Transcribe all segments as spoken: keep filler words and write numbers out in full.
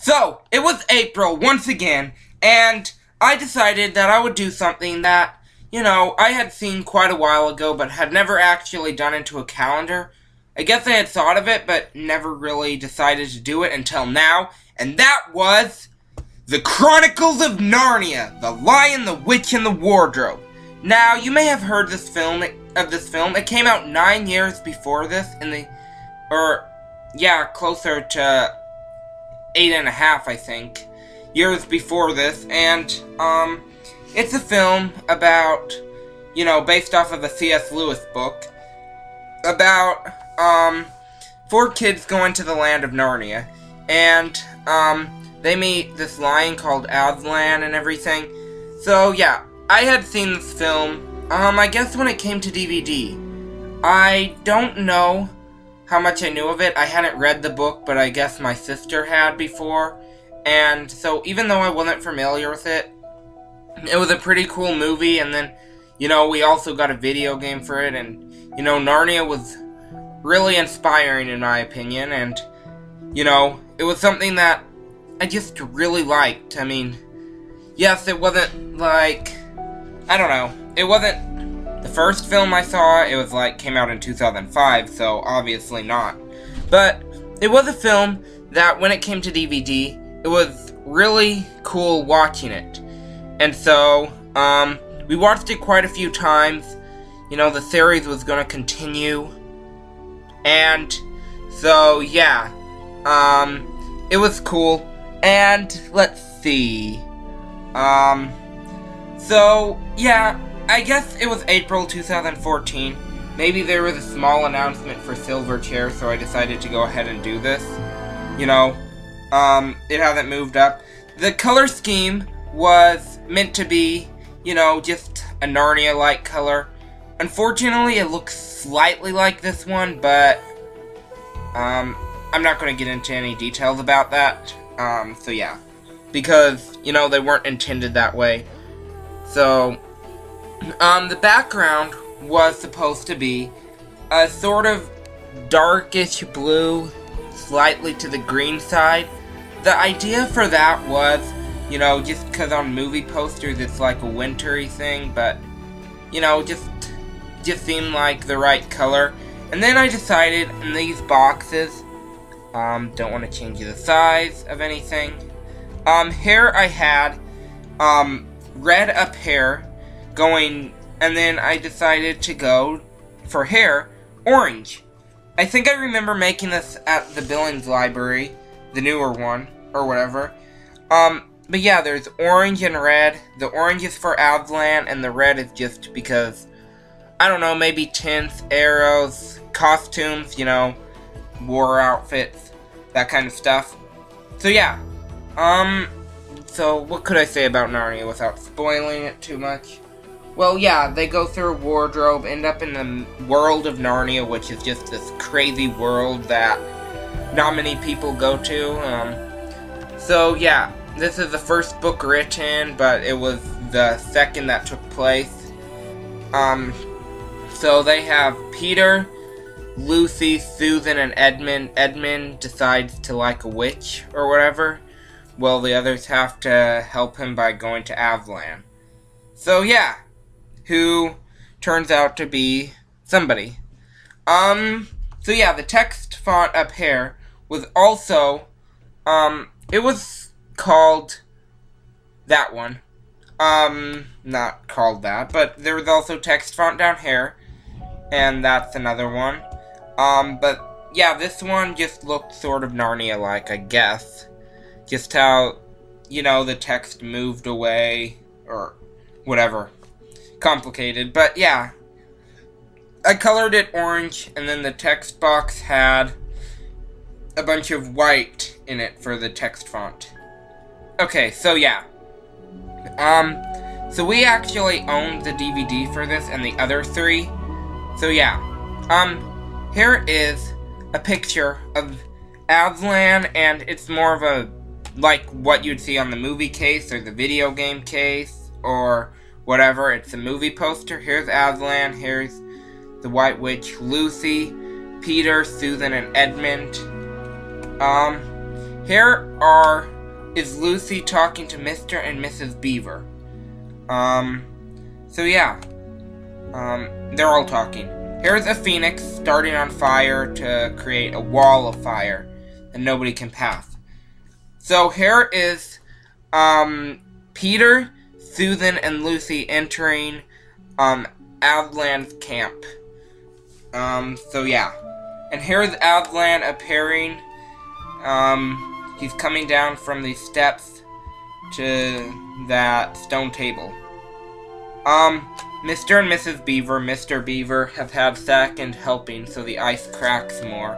So, it was April once again, and I decided that I would do something that, you know, I had seen quite a while ago, but had never actually done into a calendar. I guess I had thought of it, but never really decided to do it until now, and that was the Chronicles of Narnia, The Lion, the Witch, and the Wardrobe. Now, you may have heard this film of this film. It came out nine years before this, in the, or, yeah, closer to eight and a half, I think, years before this, and, um, it's a film about, you know, based off of a C S Lewis book, about, um, four kids going to the land of Narnia, and, um, they meet this lion called Aslan and everything. So, yeah, I had seen this film, um, I guess when it came to D V D. I don't know how much I knew of it. I hadn't read the book, but I guess my sister had before. And so, even though I wasn't familiar with it, it was a pretty cool movie, and then, you know, we also got a video game for it, and, you know, Narnia was really inspiring in my opinion, and, you know, it was something that I just really liked. I mean, yes, it wasn't, like, I don't know, it wasn't the first film I saw. It was, like, came out in two thousand five, so obviously not. But it was a film that, when it came to D V D, it was really cool watching it. And so, um, we watched it quite a few times. You know, the series was gonna continue. And so, yeah, um, it was cool. And, let's see, um, so, yeah, I guess it was April two thousand fourteen. Maybe there was a small announcement for Silverchair, so I decided to go ahead and do this. You know, um, it hasn't moved up. The color scheme was meant to be, you know, just a Narnia-like color. Unfortunately, it looks slightly like this one, but, um, I'm not going to get into any details about that. Um, so yeah, because, you know, they weren't intended that way. So, um, the background was supposed to be a sort of darkish blue, slightly to the green side. The idea for that was, you know, just because on movie posters it's like a wintry thing, but, you know, just, just seemed like the right color. And then I decided in these boxes, um, don't want to change the size of anything. Um, here I had, um, red up hair going, and then I decided to go for hair, orange. I think I remember making this at the Billings Library, the newer one, or whatever. Um, but yeah, there's orange and red. The orange is for Aslan, and the red is just because, I don't know, maybe tints, arrows, costumes, you know, war outfits, that kind of stuff. So yeah, um, so what could I say about Narnia without spoiling it too much? Well, yeah, they go through a wardrobe, end up in the world of Narnia, which is just this crazy world that not many people go to. Um, so yeah, this is the first book written, but it was the second that took place. Um, so they have Peter, Lucy, Susan, and Edmund. Edmund decides to like a witch or whatever. Well, the others have to help him by going to Aslan. So yeah, who turns out to be somebody. Um, so yeah, the text font up here was also, um, it was called that one. Um, not called that, but there was also text font down here, and that's another one. Um, but yeah, this one just looked sort of Narnia-like, I guess. Just how, you know, the text moved away, or whatever. Complicated, but yeah. I colored it orange, and then the text box had a bunch of white in it for the text font. Okay, so yeah. Um, so we actually owned the D V D for this and the other three. So yeah. Um, here is a picture of Aslan, and it's more of a, like what you'd see on the movie case or the video game case or whatever. It's a movie poster. Here's Aslan, here's the White Witch, Lucy, Peter, Susan, and Edmund. Um, here are is Lucy talking to Mister and Missus Beaver. Um, so yeah, um, they're all talking. Here's a phoenix starting on fire to create a wall of fire that nobody can pass. So here is, um, Peter, Susan, and Lucy entering, um, Aslan's camp. Um, so yeah. And here's Aslan appearing. Um, he's coming down from these steps to that stone table. Um, Mister and Missus Beaver, Mister Beaver, have had second helping, so the ice cracks more.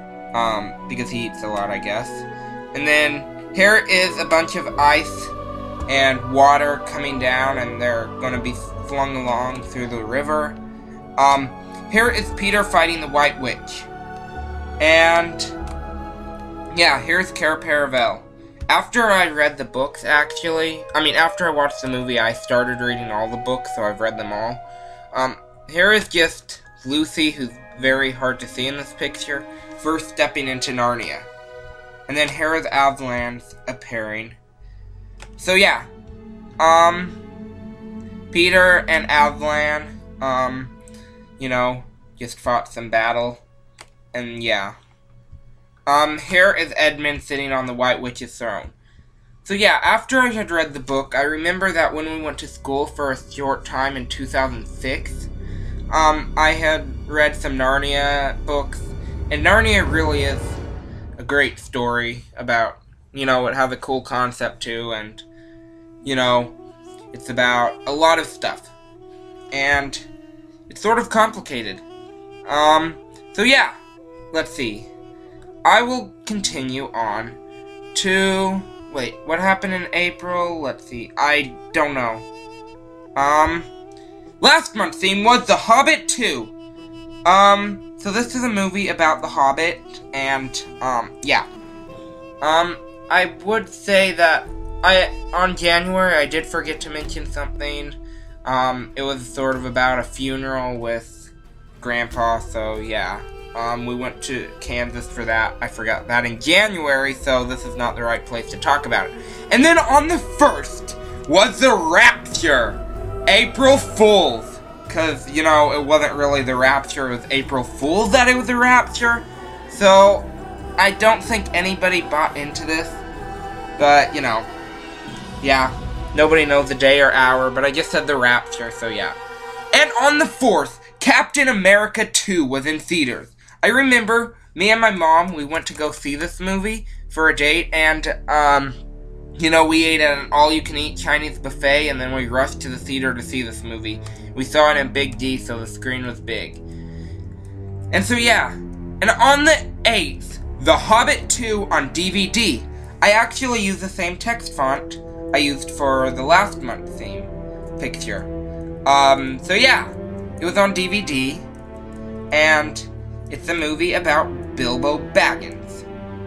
Um, because he eats a lot, I guess. And then, here is a bunch of ice and water coming down, and they're gonna be flung along through the river. Um, here is Peter fighting the White Witch. And, yeah, here's Cara Paravel. After I read the books, actually, I mean, after I watched the movie, I started reading all the books, so I've read them all. Um, here is just Lucy, who's very hard to see in this picture, first stepping into Narnia. And then here is Aslan appearing. So, yeah. Um, Peter and Aslan, um, you know, just fought some battle. And, yeah. Um, here is Edmund sitting on the White Witch's throne. So yeah, after I had read the book, I remember that when we went to school for a short time in two thousand six, um, I had read some Narnia books, and Narnia really is a great story about, you know, it has a cool concept too, and, you know, it's about a lot of stuff, and it's sort of complicated. Um, so yeah, let's see. I will continue on to... Wait, what happened in April? Let's see. I don't know. Um, last month's theme was The Hobbit two. Um, so this is a movie about The Hobbit, and, um, yeah. Um, I would say that I, on January, I did forget to mention something. Um, it was sort of about a funeral with Grandpa, so yeah. Um, we went to Kansas for that. I forgot that in January, so this is not the right place to talk about it. And then on the first was the Rapture. April Fool's. Because, you know, it wasn't really the Rapture, it was April Fool's that it was the Rapture. So, I don't think anybody bought into this. But, you know, yeah. Nobody knows the day or hour, but I just said the Rapture, so yeah. And on the fourth, Captain America two was in theaters. I remember, me and my mom, we went to go see this movie for a date, and, um, you know, we ate at an all-you-can-eat Chinese buffet, and then we rushed to the theater to see this movie. We saw it in Big D, so the screen was big. And so, yeah. And on the eighth, The Hobbit two on D V D. I actually used the same text font I used for the last month's theme picture. Um, so yeah. It was on D V D, and it's a movie about Bilbo Baggins.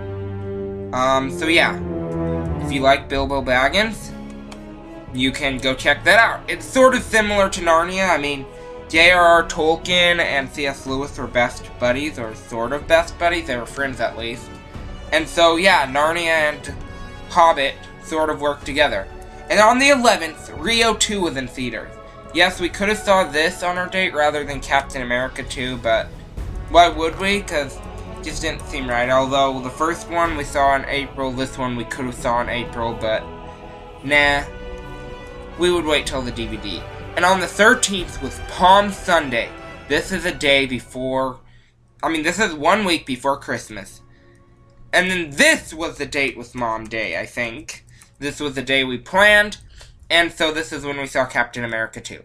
Um, so yeah, if you like Bilbo Baggins, you can go check that out. It's sort of similar to Narnia. I mean, J R R Tolkien and C S Lewis were best buddies, or sort of best buddies. They were friends at least. And so yeah, Narnia and Hobbit sort of worked together. And on the eleventh, Rio two was in theaters. Yes, we could have saw this on our date rather than Captain America two, but why would we? Because it just didn't seem right. Although the first one we saw in April, this one we could have saw in April, but nah. We would wait till the D V D. And on the thirteenth was Palm Sunday. This is a day before, I mean, this is one week before Christmas. And then this was the date with Mom Day, I think. This was the day we planned. And so this is when we saw Captain America two.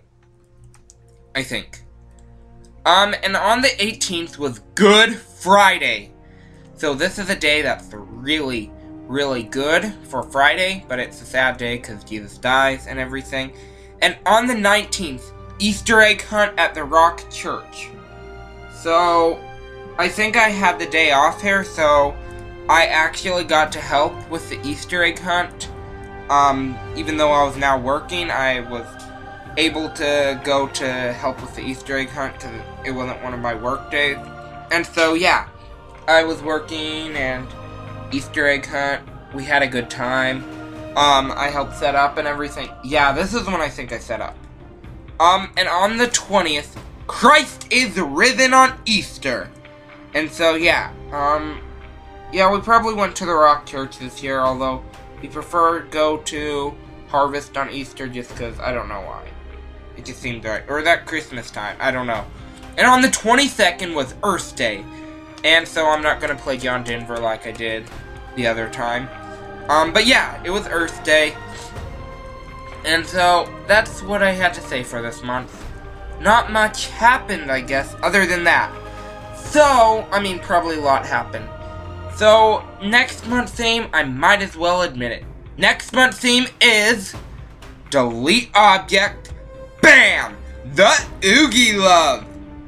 I think. Um, and on the eighteenth was Good Friday. So this is a day that's really, really good for Friday, but it's a sad day because Jesus dies and everything. And on the nineteenth, Easter egg hunt at the Rock Church. So, I think I had the day off here, so I actually got to help with the Easter egg hunt. Um, even though I was now working, I was able to go to help with the Easter egg hunt because it wasn't one of my work days. And so, yeah, I was working and Easter egg hunt. We had a good time. Um, I helped set up and everything. Yeah, this is when I think I set up. Um, and on the twentieth, Christ is risen on Easter. And so, yeah, um, yeah, we probably went to the Rock Church this year, although we prefer to go to Harvest on Easter just because, I don't know why. It just seemed right. Or that Christmas time, I don't know. And on the twenty-second was Earth Day. And so I'm not going to play John Denver like I did the other time. Um, but yeah, it was Earth Day. And so, that's what I had to say for this month. Not much happened, I guess, other than that. So, I mean, probably a lot happened. So, next month's theme, I might as well admit it. Next month's theme is... Delete Object. BAM! The Oogie Love!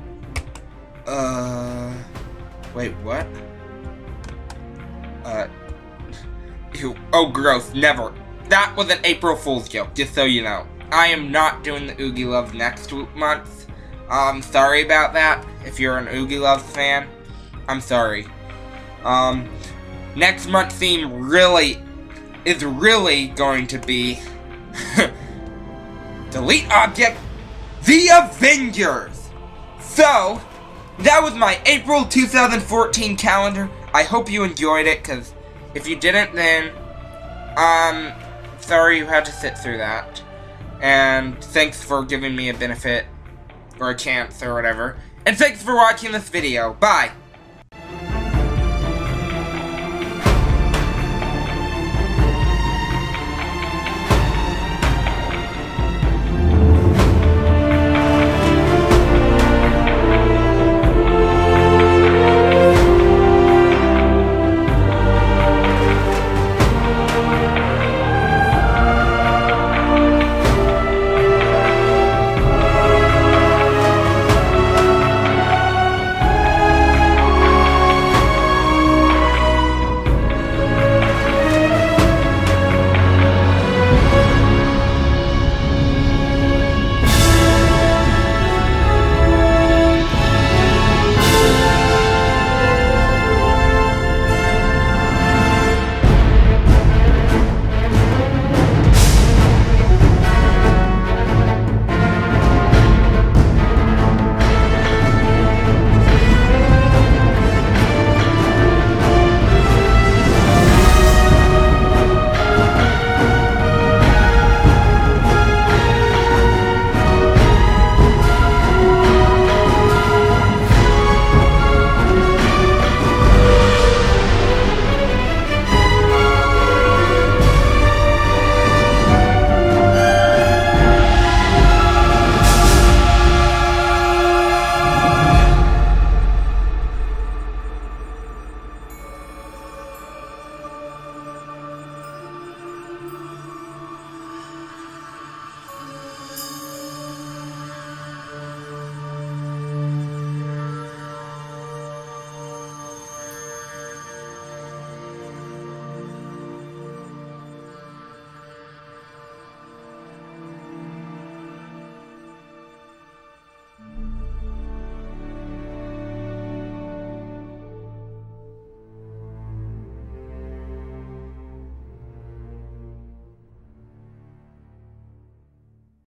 Uh... Wait, what? Uh... Ew, oh, gross, never. That was an April Fool's joke, just so you know. I am not doing the Oogie Love next month. Um, sorry about that. If you're an Oogie Love fan, I'm sorry. Um, next month's theme really is really going to be Delete Object, The Avengers. So, that was my April two thousand fourteen calendar. I hope you enjoyed it, because if you didn't, then, um, sorry you had to sit through that. And thanks for giving me a benefit, or a chance, or whatever. And thanks for watching this video. Bye!